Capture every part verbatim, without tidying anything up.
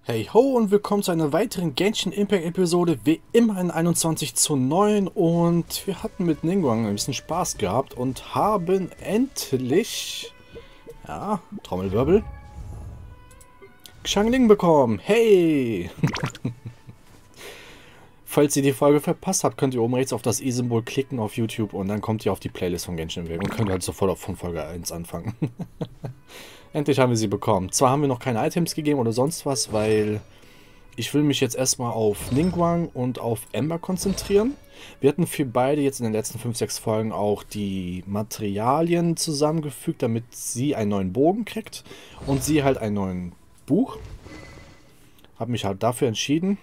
Hey ho und willkommen zu einer weiteren Genshin Impact Episode, wie immer in einundzwanzig zu neun, und wir hatten mit Ningguang ein bisschen Spaß gehabt und haben endlich, ja, Trommelwirbel, Xiangling bekommen. Hey! Falls ihr die Folge verpasst habt, könnt ihr oben rechts auf das i-Symbol klicken auf YouTube und dann kommt ihr auf die Playlist von Genshin Impact und könnt halt sofort von Folge eins anfangen. Endlich haben wir sie bekommen. Zwar haben wir noch keine Items gegeben oder sonst was, weil ich will mich jetzt erstmal auf Ningguang und auf Ember konzentrieren. Wir hatten für beide jetzt in den letzten fünf, sechs Folgen auch die Materialien zusammengefügt, damit sie einen neuen Bogen kriegt und sie halt einen neuen Buch. Habe mich halt dafür entschieden.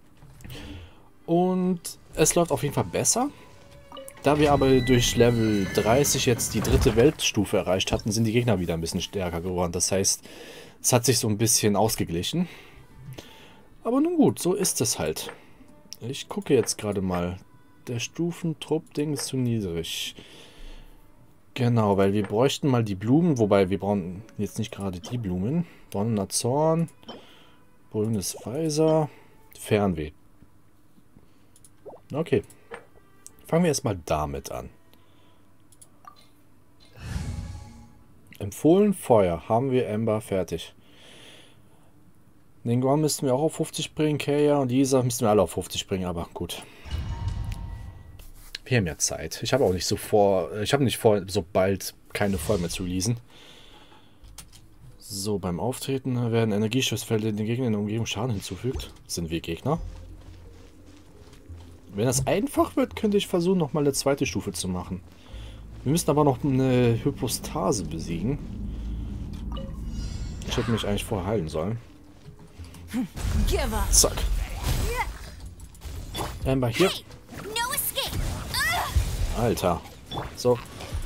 Und es läuft auf jeden Fall besser. Da wir aber durch Level dreißig jetzt die dritte Weltstufe erreicht hatten, sind die Gegner wieder ein bisschen stärker geworden. Das heißt, es hat sich so ein bisschen ausgeglichen. Aber nun gut, so ist es halt. Ich gucke jetzt gerade mal. Der Stufentrupp-Ding ist zu niedrig. Genau, weil wir bräuchten mal die Blumen. Wobei, wir brauchen jetzt nicht gerade die Blumen. Donnernder Zorn, Brüllendes Weiser, Fernweh. Okay. Fangen wir erstmal damit an. Empfohlen Feuer. Haben wir Ember fertig. Ningguang müssten wir auch auf fünfzig bringen. Kaya und Isa müssten wir alle auf fünfzig bringen, aber gut. Wir haben ja Zeit. Ich habe auch nicht so vor. Ich habe nicht vor, so bald keine Folge mehr zu releasen. So, beim Auftreten werden Energieschussfelder den Gegnern in der Umgebung Schaden hinzufügt. Sind wir Gegner? Wenn das einfach wird, könnte ich versuchen, nochmal eine zweite Stufe zu machen. Wir müssen aber noch eine Hypostase besiegen. Ich hätte mich eigentlich vorher heilen sollen. Zack. Ember hier. Alter. So.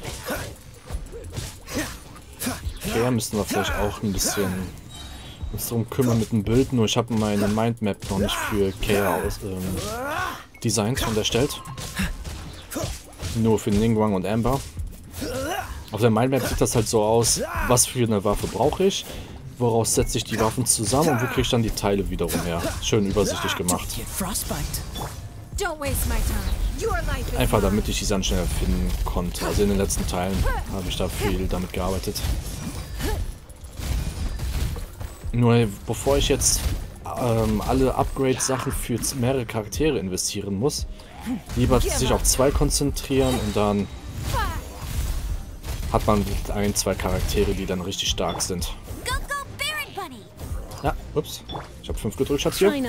Okay, müssen wir vielleicht auch ein bisschen uns darum kümmern mit dem Bild. Nur ich habe meine Mindmap noch nicht für Kaya aus... Ähm, Designs und erstellt. Nur für Ningguang und Ember. Auf der Mindmap sieht das halt so aus, was für eine Waffe brauche ich, woraus setze ich die Waffen zusammen und wo kriege ich dann die Teile wiederum her. Schön übersichtlich gemacht. Einfach damit ich die dann schneller finden konnte. Also in den letzten Teilen habe ich da viel damit gearbeitet. Nur bevor ich jetzt ähm, alle Upgrade-Sachen für mehrere Charaktere investieren muss, lieber sich auf zwei konzentrieren und dann hat man ein, zwei Charaktere, die dann richtig stark sind. Ja, ups. Ich habe fünf gedrückt, Schatz hier.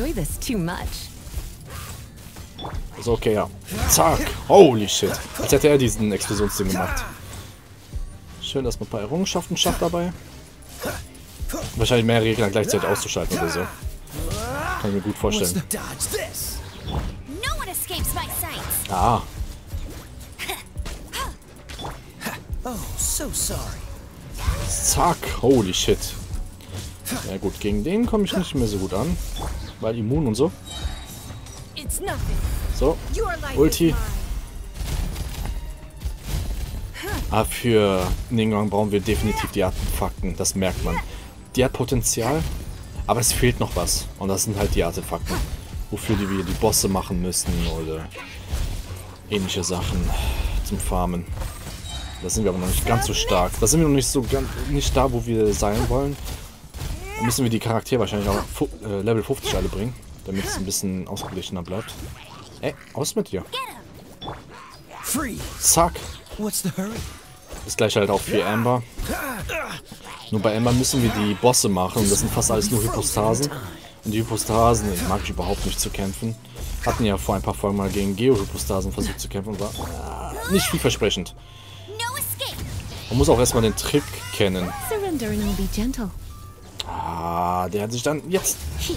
Ist okay, ja. Zack. Holy shit. Als hätte er diesen Explosionsding gemacht. Schön, dass man ein paar Errungenschaften schafft dabei. Wahrscheinlich mehrere Gegner gleichzeitig auszuschalten oder so. Kann ich mir gut vorstellen. Ah. Zack. Holy shit. Ja gut, gegen den komme ich nicht mehr so gut an. Weil immun und so. So. Ulti. Ah, für Ningguang brauchen wir definitiv die Artefakten. Das merkt man. Die hat Potenzial, aber es fehlt noch was. Und das sind halt die Artefakten. Wofür die wir die Bosse machen müssen oder ähnliche Sachen zum Farmen. Da sind wir aber noch nicht ganz so stark. Da sind wir noch nicht so ganz nicht da, wo wir sein wollen. Da müssen wir die Charaktere wahrscheinlich auch äh, Level fünfzig alle bringen, damit es ein bisschen ausgeglichener bleibt. Ey, aus mit dir. Zack. Das gleiche halt auch für Ember. Nur bei Ember müssen wir die Bosse machen. Und das sind fast alles nur Hypostasen. Und die Hypostasen mag ich überhaupt nicht zu kämpfen. Hatten ja vor ein paar Folgen mal gegen Geo-Hypostasen versucht zu kämpfen und war äh, nicht vielversprechend. Man muss auch erstmal den Trick kennen. Ah, der hat sich dann jetzt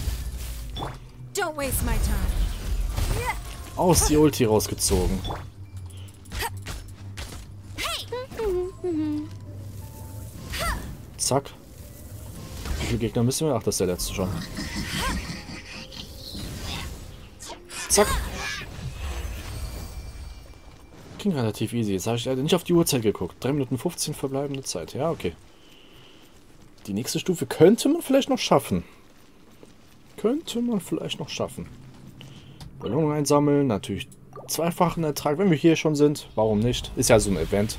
aus die Ulti rausgezogen. Zack. Wie viele Gegner müssen wir? Ach, das ist der letzte schon. Zack. Ging relativ easy. Jetzt habe ich leider nicht auf die Uhrzeit geguckt. drei Minuten fünfzehn verbleibende Zeit. Ja, okay. Die nächste Stufe könnte man vielleicht noch schaffen. Könnte man vielleicht noch schaffen. Belohnung einsammeln, natürlich zweifachen Ertrag, wenn wir hier schon sind. Warum nicht? Ist ja so ein Event.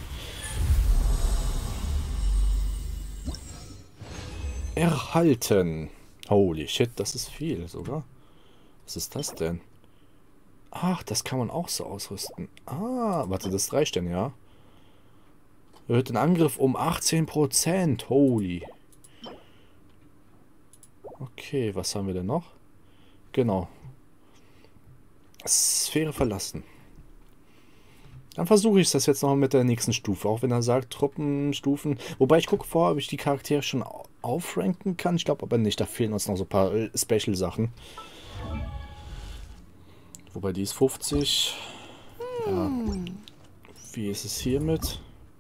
Erhalten. Holy shit, das ist viel sogar. Was ist das denn? Ach, das kann man auch so ausrüsten. Ah, warte, das reicht denn, ja? Erhöht den Angriff um achtzehn Prozent. Holy. Okay, was haben wir denn noch? Genau. Sphäre verlassen. Dann versuche ich das jetzt noch mit der nächsten Stufe. Auch wenn er sagt, Truppenstufen. Wobei ich gucke vor, ob ich die Charaktere schon aufranken kann. Ich glaube aber nicht. Da fehlen uns noch so ein paar Special-Sachen. Wobei die ist fünfzig. Ja. Wie ist es hiermit?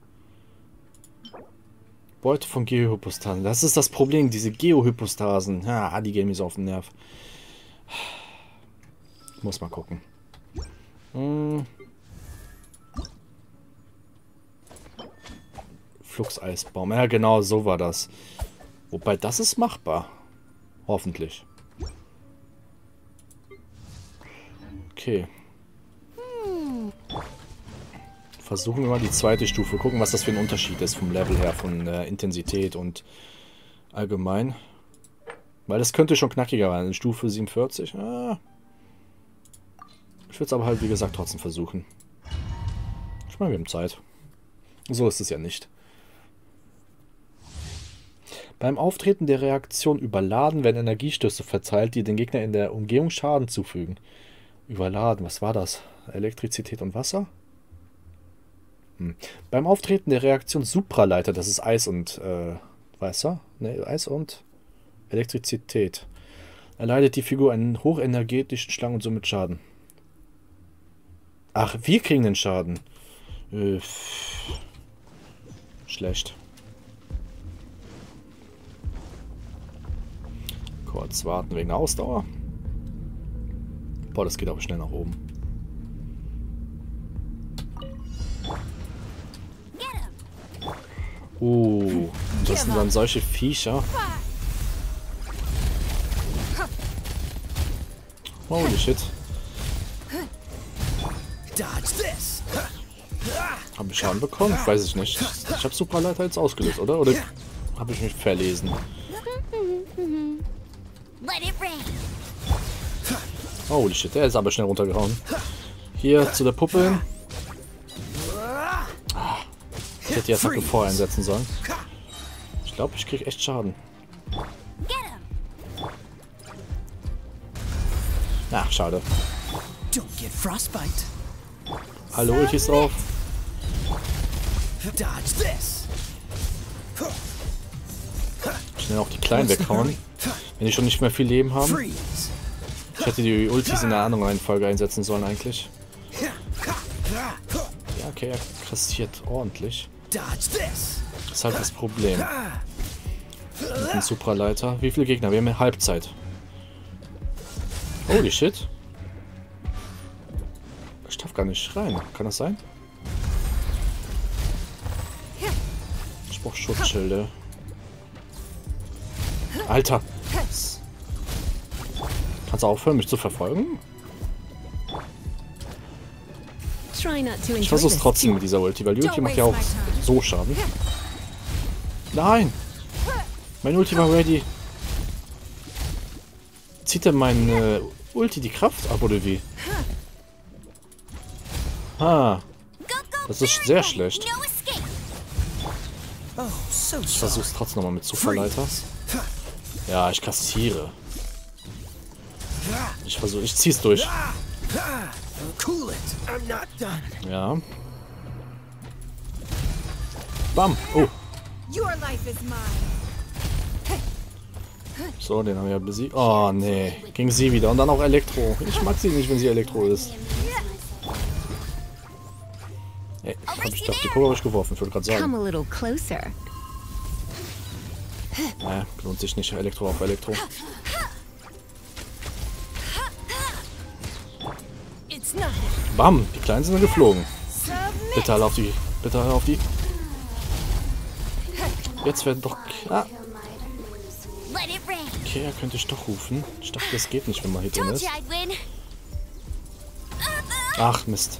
Beute von Geohypostasen. Das ist das Problem, diese Geohypostasen. Ja, die gehen mir so auf den Nerv. Muss mal gucken. Hm. Fluxeisbaum. Ja, genau, so war das. Wobei, das ist machbar. Hoffentlich. Okay. Versuchen wir mal die zweite Stufe. Gucken, was das für ein Unterschied ist vom Level her, von äh, Intensität und allgemein. Weil das könnte schon knackiger werden. Stufe siebenundvierzig. Ah. Ich würde es aber halt, wie gesagt, trotzdem versuchen. Ich meine, wir haben Zeit. So ist es ja nicht. Beim Auftreten der Reaktion überladen werden Energiestöße verteilt, die den Gegner in der Umgebung Schaden zufügen. Überladen, was war das? Elektrizität und Wasser? Hm. Beim Auftreten der Reaktion Supraleiter, das ist Eis und äh, Wasser? Ne, Eis und Elektrizität. Erleidet die Figur einen hochenergetischen Schlag und somit Schaden. Ach, wir kriegen den Schaden. Äh, schlecht. Kurz warten wegen der Ausdauer. Boah, das geht aber schnell nach oben. Uh, das sind dann solche Viecher. Holy shit. Habe ich Schaden bekommen? Weiß ich nicht. Ich habe Supraleiter jetzt ausgelöst, oder? Oder habe ich mich verlesen? Holy shit, der ist aber schnell runtergehauen. Hier zu der Puppe hin. Ah, ich hätte die Attacke vorher einsetzen sollen. Ich glaube, ich kriege echt Schaden. Ach, schade. Hallo, Ulti ist drauf. Schnell auch die Kleinen weghauen. Wenn die schon nicht mehr viel Leben haben. Ich hätte die Ultis in einer anderen Reihenfolge einsetzen sollen eigentlich. Ja, okay, er kassiert ordentlich. Das ist halt das Problem. Mit dem Supraleiter. Wie viele Gegner? Wir haben ja Halbzeit. Holy shit. Ich darf gar nicht rein. Kann das sein? Ich brauche Schutzschilde. Alter. Kannst du aufhören, mich zu verfolgen? Ich versuche es trotzdem mit dieser Ulti, weil die Ulti macht ja auch so Schaden. Nein! Mein Ulti war ready. Zieht denn mein äh, Ulti die Kraft ab, oder wie? Ah. Das ist sehr schlecht. Ich versuche es trotzdem nochmal mit Supraleiter. Ja, ich kassiere. Ich versuche, ich zieh's durch. Ja. Bam. Oh. So, den haben wir ja besiegt. Oh, nee. Gegen sie wieder. Und dann auch Elektro. Ich mag sie nicht, wenn sie Elektro ist. Ey, hab ich doch die Kurve hab ich geworfen, ich wollte gerade sagen. Naja, lohnt sich nicht. Elektro auf Elektro. Bam! Die Kleinen sind geflogen. Bitte alle auf die. Bitte alle auf die. Jetzt werden doch. Ah. Okay, er könnte ich doch rufen. Ich dachte, das geht nicht, wenn man hier drin ist. Ach, Mist.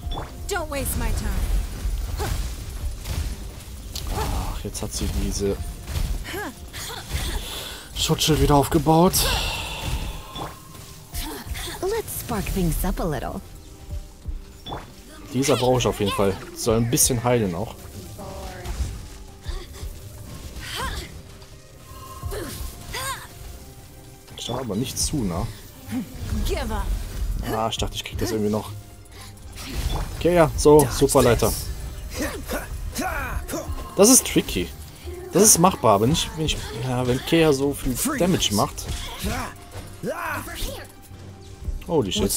Ach, jetzt hat sie diese Schutzschild wieder aufgebaut. Let's spark things up a little. Dieser brauche ich auf jeden Fall. Soll ein bisschen heilen auch. Ich dachte aber nicht zu, ne? Ah, ich dachte, ich krieg das irgendwie noch. Okay, ja, so, Superleiter. Das ist tricky. Das ist machbar, aber nicht, wenn, ich, ja, wenn Kea so viel Damage macht. Holy shit.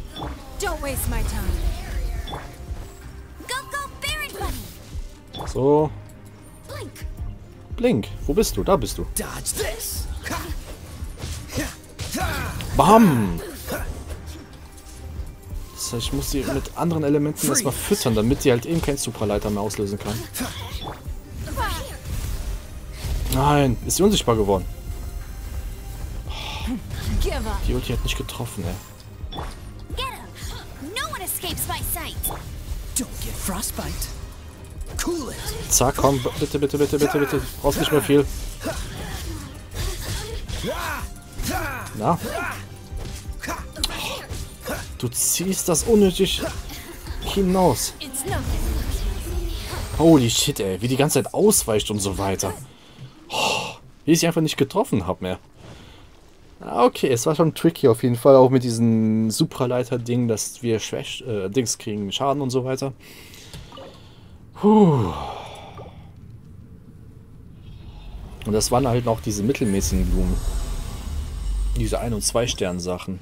So. Blink, wo bist du? Da bist du. Bam! Das heißt, ich muss sie mit anderen Elementen erstmal füttern, damit sie halt eben keinen Supraleiter mehr auslösen kann. Nein, ist sie unsichtbar geworden. Oh, die Ulti hat nicht getroffen, ey. Zack, komm, bitte, bitte, bitte, bitte, bitte. Brauchst nicht mehr viel. Na? Du ziehst das unnötig hinaus. Holy shit, ey. Wie die ganze Zeit ausweicht und so weiter. Oh, wie ich sie einfach nicht getroffen habe mehr. Okay, es war schon tricky auf jeden Fall. Auch mit diesem Supraleiter-Ding, dass wir Schwäch äh, Dings kriegen, Schaden und so weiter. Puh. Und das waren halt noch diese mittelmäßigen Blumen. Diese ein- und zwei Stern Sachen.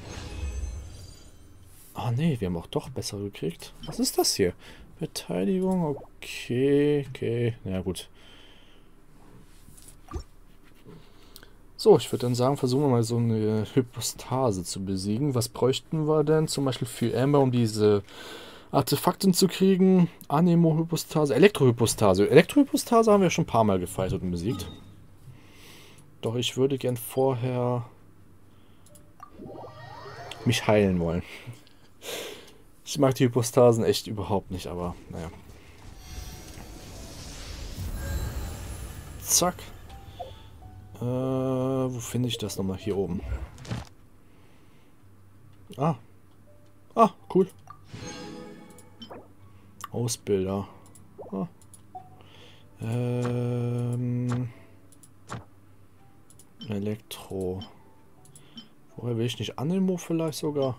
Ah ne, wir haben auch doch besser gekriegt. Was ist das hier? Beteiligung, okay, okay, ja gut. So, ich würde dann sagen, versuchen wir mal so eine Hypostase zu besiegen. Was bräuchten wir denn zum Beispiel für Amber, um diese Artefakten zu kriegen? Anemo-Hypostase, Elektro-Hypostase. Elektro-Hypostase haben wir schon ein paar Mal gefightet und besiegt. Doch ich würde gern vorher mich heilen wollen. Ich mag die Hypostasen echt überhaupt nicht, aber naja. Zack. Äh, wo finde ich das nochmal? Hier oben. Ah. Ah, cool. Ausbilder. Ah. Ähm. Elektro. Woher will ich nicht? Anemo vielleicht sogar?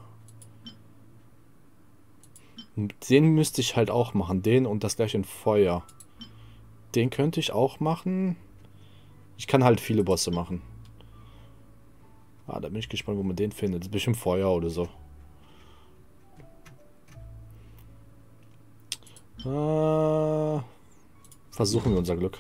Den müsste ich halt auch machen. Den und das gleiche in Feuer. Den könnte ich auch machen. Ich kann halt viele Bosse machen. Ah, da bin ich gespannt, wo man den findet. Das ist bestimmt Feuer oder so. Äh, versuchen wir unser Glück.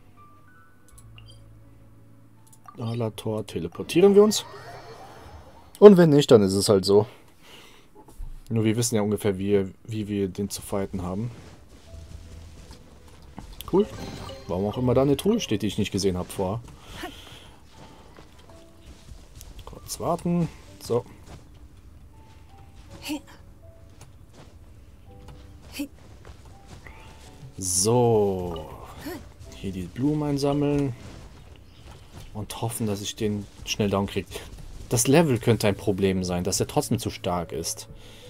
Alator, teleportieren wir uns. Und wenn nicht, dann ist es halt so. Nur wir wissen ja ungefähr, wie, wie wir den zu fighten haben. Cool. Warum auch immer da eine Truhe steht, die ich nicht gesehen habe vorher. Kurz warten. So. So. Hier die Blumen einsammeln. Und hoffen, dass ich den schnell down kriege. Das Level könnte ein Problem sein, dass er trotzdem zu stark ist.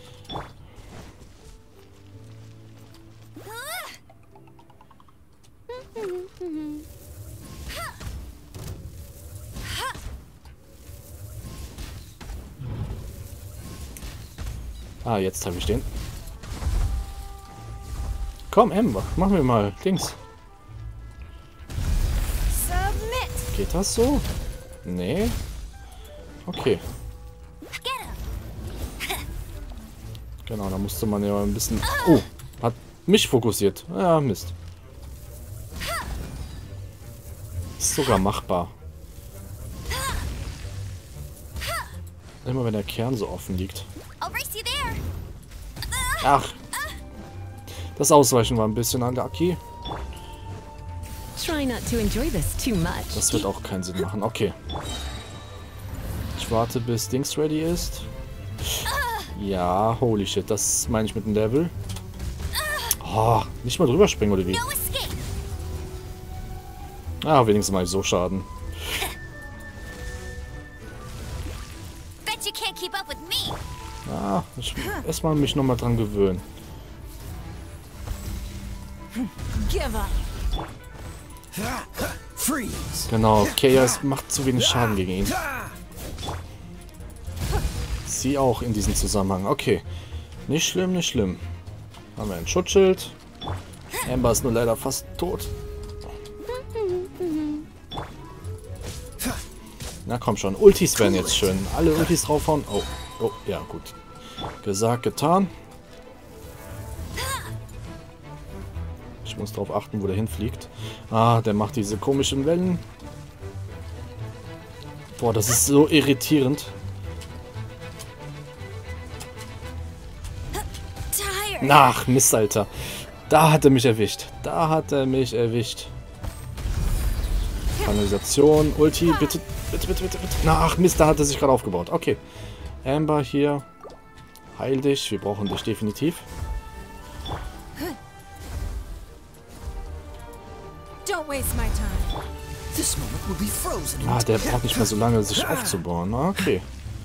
Ah, jetzt habe ich den. Komm, Amber, machen wir mal Dings. Geht das so? Nee. Okay. Genau, da musste man ja ein bisschen... Oh, hat mich fokussiert. Ja, Mist. Ist sogar machbar. Immer wenn der Kern so offen liegt. Ach. Das Ausweichen war ein bisschen unlucky. try not to enjoy this too much. Das wird auch keinen Sinn machen. Okay. Ich warte, bis Dings ready ist. Ja, holy shit. Das meine ich mit dem Level. Oh, nicht mal drüber springen, oder wie? Ah, wenigstens mal so Schaden. Ah, ich muss erstmal mich nochmal dran gewöhnen. Genau, Chaos macht zu wenig Schaden gegen ihn. Sie auch in diesem Zusammenhang. Okay. Nicht schlimm, nicht schlimm. Haben wir ein Schutzschild. Amber ist nur leider fast tot. Na komm schon, Ultis wären jetzt schön. Alle Ultis draufhauen. Oh, oh, ja gut. Gesagt, getan. Ich muss darauf achten, wo der hinfliegt. Ah, der macht diese komischen Wellen. Boah, das ist so irritierend. Ach, Mist, Alter. Da hat er mich erwischt. Da hat er mich erwischt. Kanalisation, Ulti, bitte, bitte, bitte, bitte, bitte. Ach, Mist, da hat er sich gerade aufgebaut. Okay. Amber hier. Heil dich. Wir brauchen dich definitiv. Ah, der braucht nicht mehr so lange, sich aufzubauen. Okay.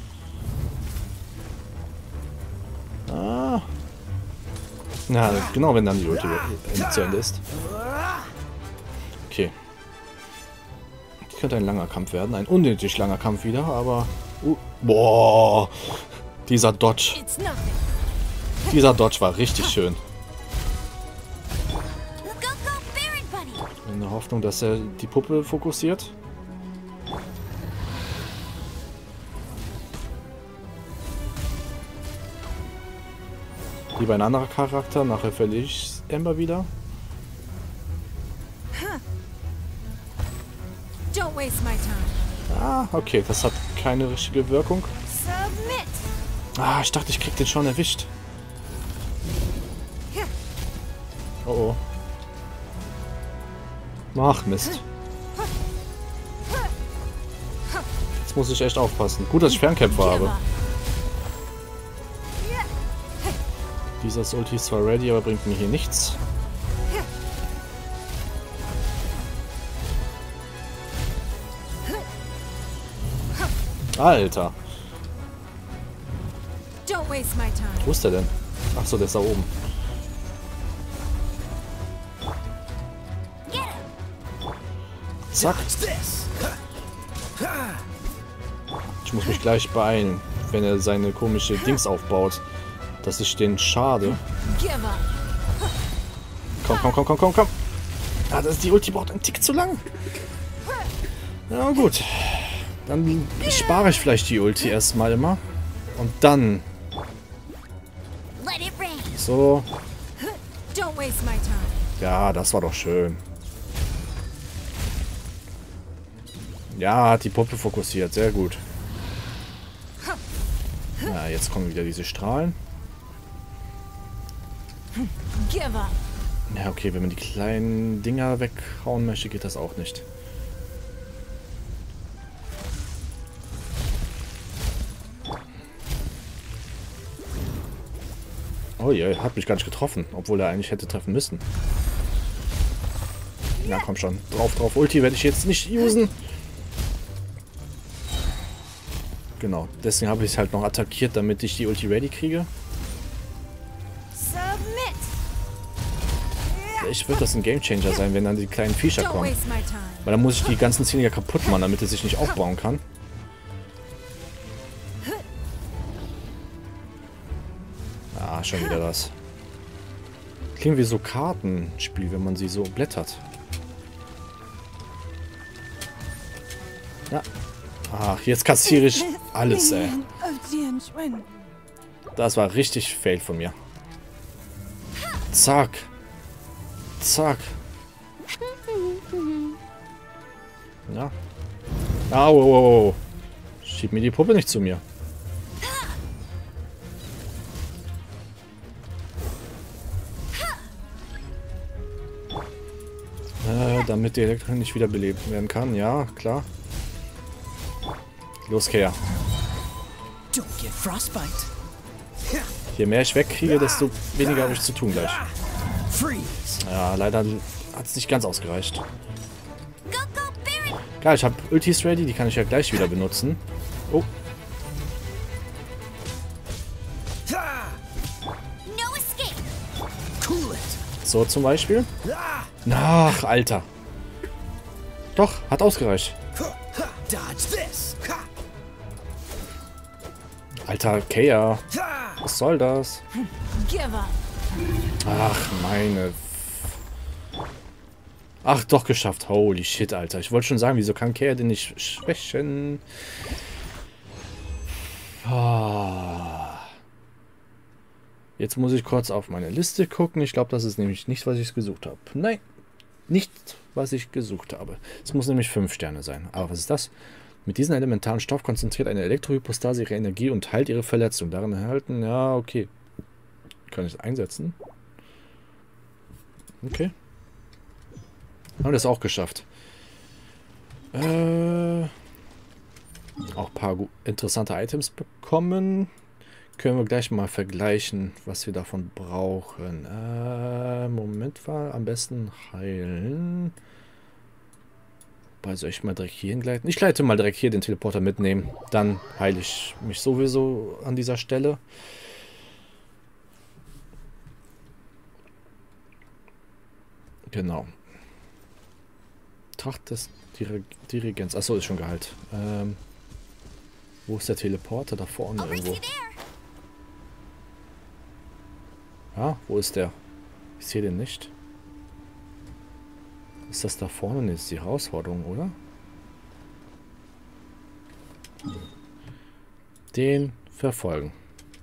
Ah. Na, genau, wenn dann die Ulti zu Ende ist. Okay. Das könnte ein langer Kampf werden. Ein unnötig langer Kampf wieder, aber... Uh, boah! Dieser Dodge. Dieser Dodge war richtig schön. In der Hoffnung, dass er die Puppe fokussiert. Lieber ein anderer Charakter, nachher verliere ich Amber wieder. Ah, okay, das hat keine richtige Wirkung. Ah, ich dachte, ich krieg den schon erwischt. Oh oh. Ach, Mist. Jetzt muss ich echt aufpassen. Gut, dass ich Fernkämpfer habe. Dieser Ulti ist zwar ready, aber bringt mir hier nichts. Alter. Wo ist der denn? Achso, der ist da oben. Zack. Ich muss mich gleich beeilen, wenn er seine komische Dings aufbaut. Dass ich den schade. Komm, komm, komm, komm, komm, komm. Ah, das, die Ulti braucht einen Tick zu lang. Ja, gut. Dann spare ich vielleicht die Ulti erstmal immer. Und dann... So. Ja, das war doch schön. Ja, hat die Puppe fokussiert. Sehr gut. Ja, jetzt kommen wieder diese Strahlen. Ja, okay, wenn man die kleinen Dinger weghauen möchte, geht das auch nicht. Oh je, hat mich gar nicht getroffen, obwohl er eigentlich hätte treffen müssen. Ja, komm schon. Drauf, drauf. Ulti werde ich jetzt nicht usen. Genau, deswegen habe ich es halt noch attackiert, damit ich die Ulti ready kriege. Ich würde das ein Gamechanger sein, wenn dann die kleinen Viecher kommen. Weil dann muss ich die ganzen Ziele ja kaputt machen, damit er sich nicht aufbauen kann. Ah, schon wieder das. Klingt wie so Kartenspiel, wenn man sie so blättert. Ja. Ach, jetzt kassiere ich alles, ey. Das war richtig fail von mir. Zack. Zack. Ja. Au, oh, oh, oh. Schieb mir die Puppe nicht zu mir. Äh, Damit die Elektro nicht wiederbelebt werden kann. Ja, klar. Los, Kea. Je mehr ich wegkriege, desto weniger habe ich zu tun gleich. Ja, leider hat es nicht ganz ausgereicht. Geil, ich habe Ultis ready, die kann ich ja gleich wieder benutzen. Oh. So zum Beispiel. Ach, Alter. Doch, hat ausgereicht. Alter, Kea. Was soll das? Ach, meine... Ach, doch geschafft. Holy shit, Alter. Ich wollte schon sagen, wieso kann Kea denn nicht schwächen? Ah. Jetzt muss ich kurz auf meine Liste gucken. Ich glaube, das ist nämlich nicht, was ich gesucht habe. Nein, nicht, was ich gesucht habe. Es muss nämlich fünf Sterne sein. Aber was ist das? Mit diesem elementaren Stoff konzentriert eine Elektrohypostase ihre Energie und heilt ihre Verletzung. Darin erhalten, ja, okay. Kann ich es einsetzen? Okay. Haben wir das auch geschafft. Äh, auch ein paar interessante Items bekommen. Können wir gleich mal vergleichen, was wir davon brauchen. Äh, Moment mal, am besten heilen. Bei soll ich mal direkt hier hingleiten? Ich leite mal direkt hier den Teleporter mitnehmen. Dann heile ich mich sowieso an dieser Stelle. Genau. Tracht des Dir Dirigents. Achso, ist schon geheilt. Ähm, wo ist der Teleporter? Da vorne irgendwo. Ah, wo ist der? Ich sehe den nicht. Ist das da vorne? Ne, ist die Herausforderung, oder? Den verfolgen.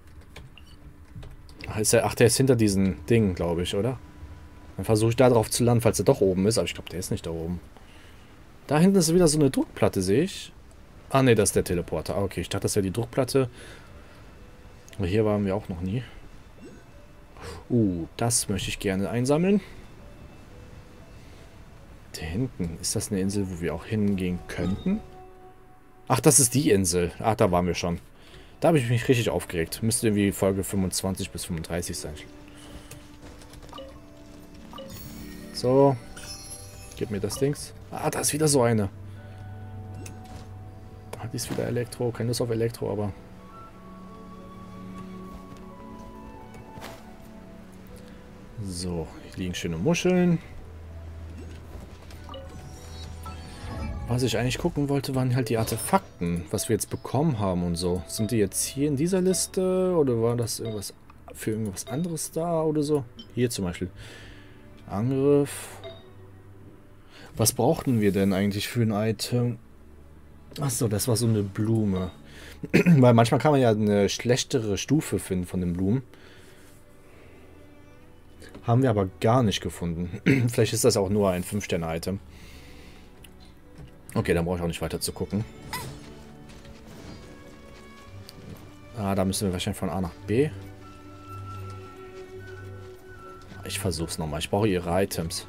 Ach, ist der, ach, der ist hinter diesen Dingen, glaube ich, oder? Dann versuche ich da drauf zu landen, falls er doch oben ist. Aber ich glaube, der ist nicht da oben. Da hinten ist wieder so eine Druckplatte, sehe ich. Ah, ne, das ist der Teleporter. Ah, okay, ich dachte, das wäre die Druckplatte. Aber hier waren wir auch noch nie. Uh, das möchte ich gerne einsammeln. Da hinten. Ist das eine Insel, wo wir auch hingehen könnten? Ach, das ist die Insel. Ach, da waren wir schon. Da habe ich mich richtig aufgeregt. Müsste irgendwie Folge fünfundzwanzig bis fünfunddreißig sein. So. Gib mir das Dings. Ah, da ist wieder so eine. Ah, die ist wieder Elektro. Keine Lust auf Elektro, aber... So, hier liegen schöne Muscheln. Was ich eigentlich gucken wollte, waren halt die Artefakten, was wir jetzt bekommen haben und so. Sind die jetzt hier in dieser Liste oder war das irgendwas für irgendwas anderes da oder so? Hier zum Beispiel. Angriff. Was brauchten wir denn eigentlich für ein Item? Achso, das war so eine Blume. Weil manchmal kann man ja eine schlechtere Stufe finden von den Blumen. Haben wir aber gar nicht gefunden. Vielleicht ist das auch nur ein fünf Sterne Item. Okay, dann brauche ich auch nicht weiter zu gucken. Ah, da müssen wir wahrscheinlich von A nach B. Ich versuch's nochmal. Ich brauche ihre Items.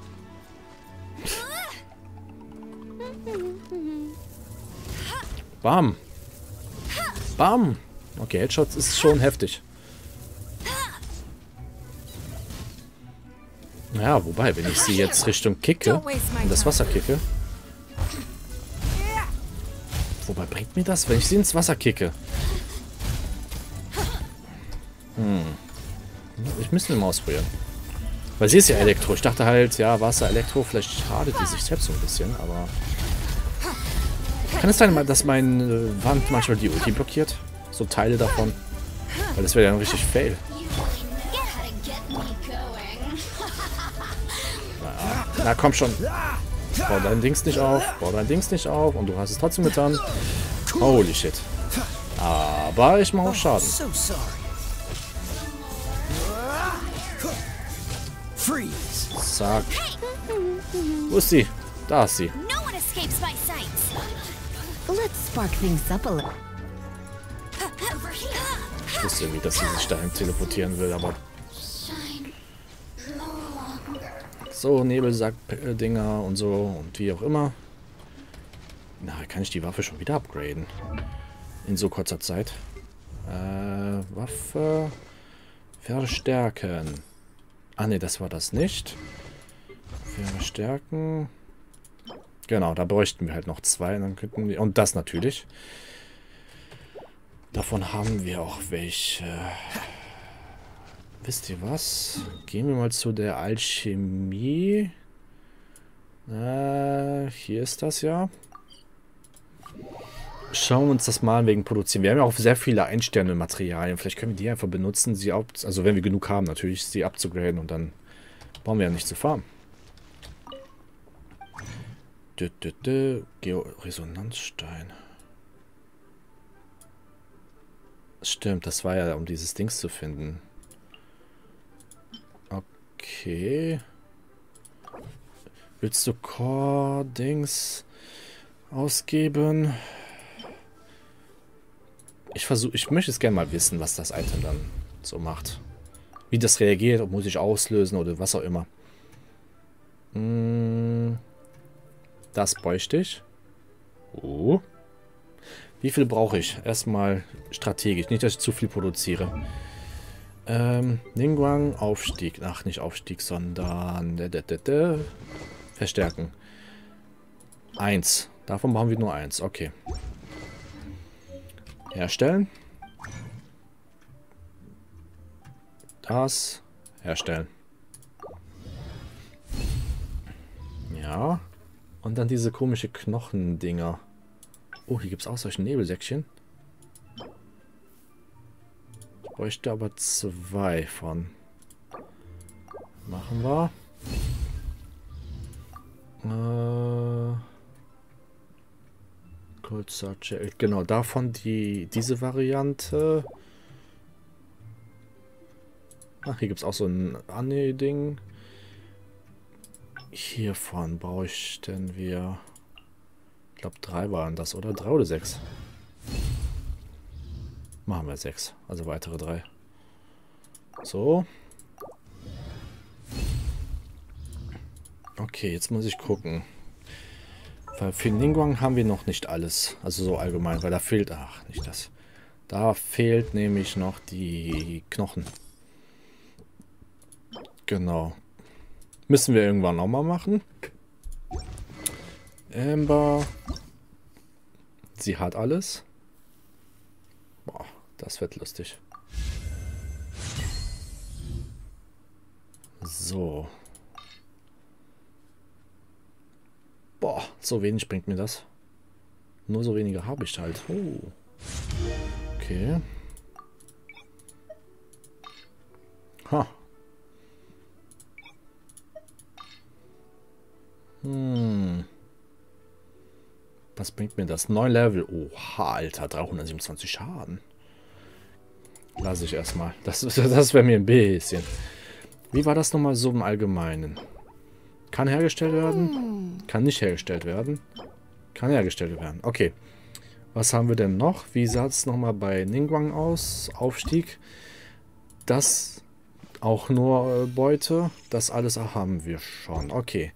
Bam. Bam. Okay, Headshots ist schon heftig. Ja, wobei, wenn ich sie jetzt Richtung kicke und das Wasser kicke. Wobei bringt mir das, wenn ich sie ins Wasser kicke? Hm. Ich müsste mal ausprobieren. Weil sie ist ja Elektro. Ich dachte halt, ja, Wasser, Elektro, vielleicht schadet die sich selbst so ein bisschen, aber... Kann es sein, dass meine Wand manchmal die Ulti blockiert? So Teile davon? Weil das wäre ja ein richtig fail. Na, na komm schon. Bau dein Dings nicht auf. Bau dein Dings nicht auf. Und du hast es trotzdem getan. Holy shit. Aber ich mache auch Schaden. Zack. Wo ist sie? Da ist sie. Ich wusste irgendwie, dass sie sich dahin teleportieren will, aber... So, Nebelsack-Dinger und so und wie auch immer. Na, kann ich die Waffe schon wieder upgraden? In so kurzer Zeit. Äh, Waffe. Verstärken. Ah ne, das war das nicht. Verstärken. Genau, da bräuchten wir halt noch zwei. Dann könnten wir, und das natürlich. Davon haben wir auch welche. Wisst ihr was? Gehen wir mal zu der Alchemie. Äh, hier ist das ja. Schauen wir uns das mal an wegen Produzieren. Wir haben ja auch sehr viele Ein-Sterne-Materialien. Vielleicht können wir die einfach benutzen, sie ab, also wenn wir genug haben natürlich, sie abzugraden und dann brauchen wir ja nicht zu farmen. Dö, dö, dö. Georesonanzstein. Stimmt, das war ja, um dieses Dings zu finden. Okay. Willst du Core-Dings ausgeben? Ich versuche, ich möchte es gerne mal wissen, was das Item dann so macht. Wie das reagiert, ob muss ich auslösen oder was auch immer. Hm, das bräuchte ich. Oh. Wie viel brauche ich? Erstmal strategisch, nicht, dass ich zu viel produziere. Ähm, Ningguang, Aufstieg. Ach, nicht Aufstieg, sondern d -d -d -d verstärken. Eins. Davon brauchen wir nur eins. Okay. Herstellen. Das. Herstellen. Ja. Und dann diese komische Knochendinger. Oh, hier gibt es auch solche Nebelsäckchen. Ich bräuchte aber zwei von. Machen wir. Äh... Genau, davon die diese Variante. Ach, hier gibt es auch so ein Anne-Ding. Hiervon bräuchten wir. Ich glaube, drei waren das, oder? Drei oder sechs? Machen wir sechs. Also weitere drei. So. Okay, jetzt muss ich gucken. Weil für Ningguang haben wir noch nicht alles. Also so allgemein, weil da fehlt... Ach, nicht das. Da fehlt nämlich noch die Knochen. Genau. Müssen wir irgendwann auch mal machen. Amber. Sie hat alles. Boah, das wird lustig. So. Boah, so wenig bringt mir das. Nur so wenige habe ich halt. Oh. Okay. Ha. Hm. Was bringt mir das? neun Level. Oha, Alter. dreihundertsiebenundzwanzig Schaden. Lasse ich erstmal. Das, das wäre mir ein bisschen. Wie war das nochmal so im Allgemeinen? Kann hergestellt werden? Kann nicht hergestellt werden? Kann hergestellt werden. Okay. Was haben wir denn noch? Wie sah es nochmal bei Ningguang aus? Aufstieg. Das auch nur äh, Beute. Das alles haben wir schon. Okay.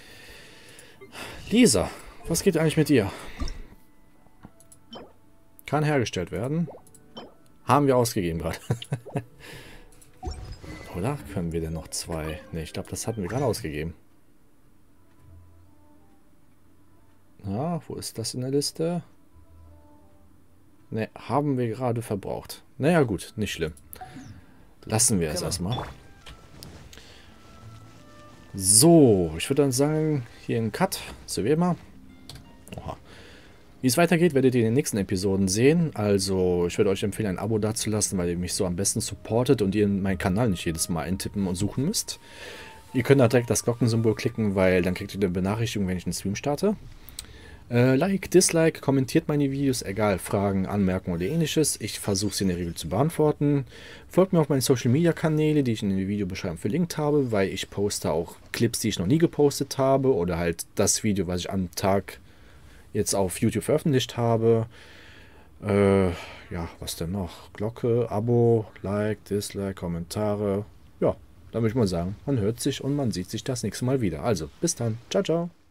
Lisa, was geht eigentlich mit dir? Kann hergestellt werden. Haben wir ausgegeben gerade. Oder können wir denn noch zwei? Ne, ich glaube, das hatten wir gerade ausgegeben. Ja, wo ist das in der Liste? Ne, haben wir gerade verbraucht. Naja gut, nicht schlimm. Lassen wir es erstmal. So, ich würde dann sagen, hier ein Cut, so wie immer. Oha. Wie es weitergeht, werdet ihr in den nächsten Episoden sehen. Also, ich würde euch empfehlen, ein Abo dazulassen, weil ihr mich so am besten supportet und ihr meinen Kanal nicht jedes Mal eintippen und suchen müsst. Ihr könnt da direkt das Glockensymbol klicken, weil dann kriegt ihr eine Benachrichtigung, wenn ich einen Stream starte. Äh, like, Dislike, kommentiert meine Videos, egal, Fragen, Anmerkungen oder ähnliches. Ich versuche sie in der Regel zu beantworten. Folgt mir auf meinen Social Media Kanäle, die ich in der Videobeschreibung verlinkt habe, weil ich poste auch Clips, die ich noch nie gepostet habe oder halt das Video, was ich am Tag jetzt auf YouTube veröffentlicht habe. Äh, ja, was denn noch? Glocke, Abo, Like, Dislike, Kommentare. Ja, dann würde ich mal sagen, man hört sich und man sieht sich das nächste Mal wieder. Also, bis dann. Ciao, ciao.